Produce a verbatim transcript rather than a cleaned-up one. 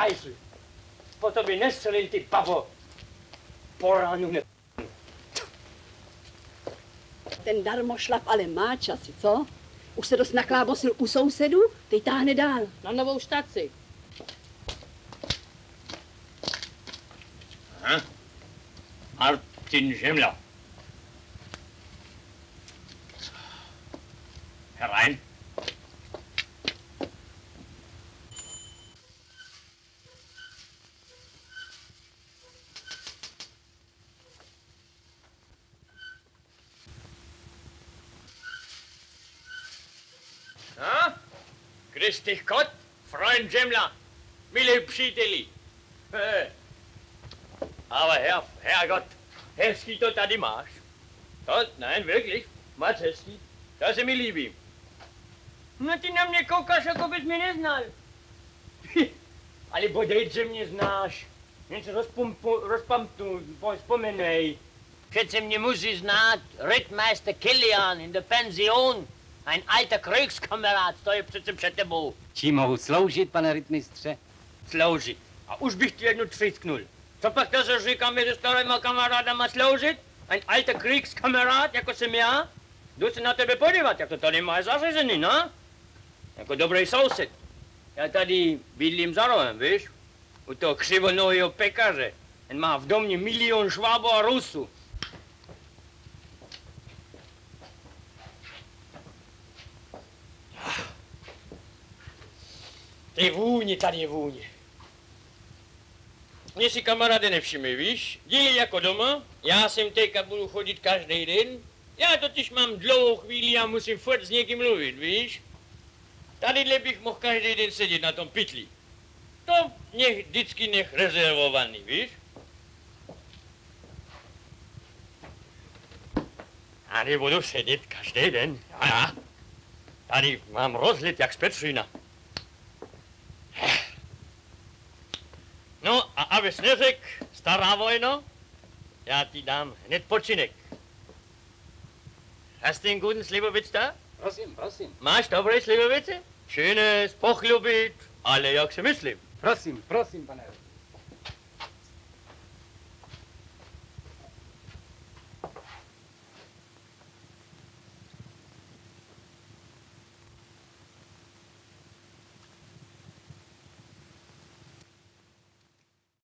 hajzl. Po tobě nestřelil, ty babo. Po ránu ne... Ten darmošlap ale má časy, co? Už se dost naklábosil u sousedů, teď táhne dál. Na novou štaci. Aha. Martin Žemla. Herein. No? Grüß dich Gott, Freund Žemla, milí příteli. Hey. Aber Herr, Herrgott, hezký to tady máš. To, nein, wirklich, moc hezký. To se mi líbí. No ty na mě koukáš, jako bys mě neznal. Ale bodejt, že mě znáš. Jen se rozpamtu, vzpomenej. Přece mě musí znát Rittmeister Kilian in der Pension. Ein alter Kriegskamerad, to je přece před tebou. Čím mohu sloužit, pane rytmistře? Sloužit. A už bych ti jednu třísknul. Co pak to se říká mezi starýma kamarádama sloužit? Ein alter Kriegskamerad, jako jsem já? Jdu se na tebe podívat, jak to tady máš zařízený, no? Jako dobrý soused. Já tady bydlím za rohem, víš? U toho křivonohého pekaře. Ten má v domě milion Švábů a Rusů. Ty vůně, tady je vůně. Mně si kamaráde nevšimli, víš? Díly jako doma, já jsem teďka budu chodit každý den. Já totiž mám dlouhou chvíli a musím furt s někým mluvit, víš? Tadyhle bych mohl každý den sedět na tom pytli. To nech vždycky nech rezervovaný, víš? Tady budu sedět každý den, já, já. Tady mám rozhled jak z Petřína. No a abys neřekl, stará vojno, já ti dám hned počinek. Hast du einen guten Slivovitz da? Prosím, prosím. Máš dobré slivovice? Schönes, pochlubit, ale jak se myslím. Prosím, prosím, pane.